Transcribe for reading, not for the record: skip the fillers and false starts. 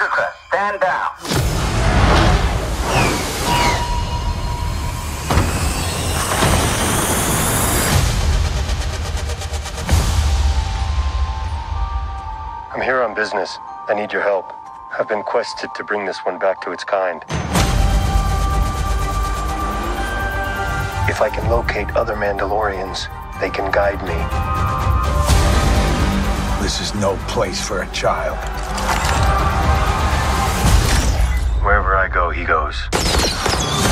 движется. Stand down. I'm here on business. I need your help. I've been quested to bring this one back to its kind. If I can locate other Mandalorians, they can guide me. This is no place for a child. Wherever I go, he goes.